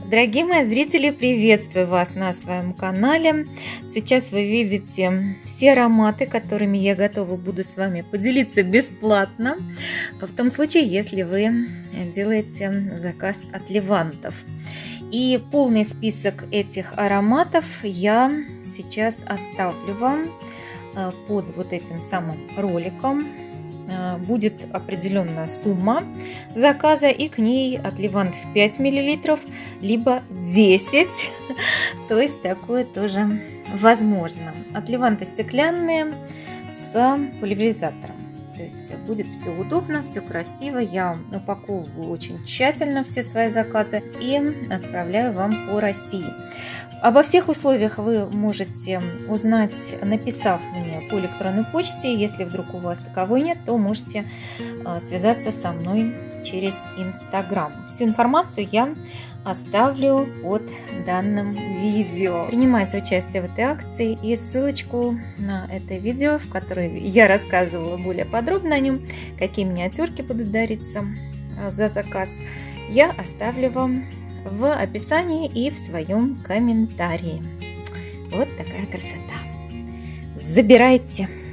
Дорогие мои зрители, приветствую вас на своем канале. Сейчас вы видите все ароматы, которыми я готова буду с вами поделиться бесплатно, в том случае, если вы делаете заказ от Левантов. И полный список этих ароматов я сейчас оставлю вам под вот этим самым роликом. Будет определенная сумма заказа, и к ней от Левантов 5 мл, либо 10, то есть такое тоже возможно. От Леванта стеклянные с пульверизатором, то есть будет все удобно, все красиво. Я упаковываю очень тщательно все свои заказы и отправляю вам по России. Обо всех условиях вы можете узнать, написав мне по электронной почте. Если вдруг у вас таковой нет, то можете связаться со мной через Инстаграм. Всю информацию я оставлю под данным видео. Принимайте участие в этой акции, и ссылочку на это видео, в которой я рассказывала более подробно о нем, какие миниатюрки будут дариться за заказ, я оставлю вам в описании и в своем комментарии. Вот такая красота. Забирайте!